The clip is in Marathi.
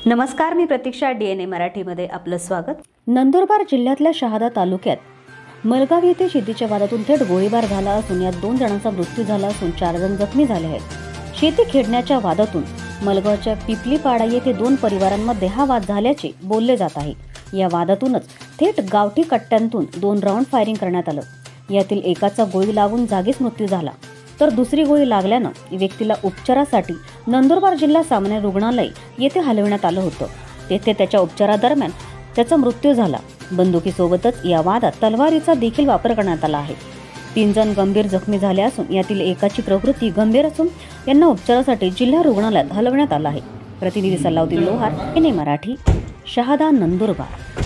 नमस्कार, मी प्रतीक्षा. DNA मराठीमध्ये आपलं स्वागत. नंदुरबार जिल्ह्यातल्या शहादा तालुक्यात मलगाव येथे शेतीच्या वादातून थेट गोळीबार झाला असून यात 2 जणांचा मृत्यू झाला असून 4 जण जखमी झाले आहेत. शेती खेडण्याच्या वादातून मलगावच्या पिपलीपाडा येथे 2 परिवारांमध्ये हा वाद झाल्याचे बोलले जात आहे. या वादातूनच थेट गावठी कट्ट्यांतून 2 राऊंड फायरिंग करण्यात आलं. यातील एकाचा गोळी लागून जागीच मृत्यू झाला, तर दुसरी गोळी लागल्यानं व्यक्तीला उपचारासाठी नंदुरबार जिल्हा सामान्य रुग्णालय येथे हलविण्यात आलं होतं. तेथे त्याच्या उपचारादरम्यान त्याचा मृत्यू झाला. बंदुकीसोबतच या वादात तलवारीचा देखील वापर करण्यात आला आहे. 3 जण गंभीर जखमी झाले असून यातील एकाची प्रकृती गंभीर असून यांना उपचारासाठी जिल्हा रुग्णालयात हलवण्यात आलं आहे. प्रतिनिधी सल्लाउद्दीन लोहार, DNA मराठी, शहादा, नंदुरबार.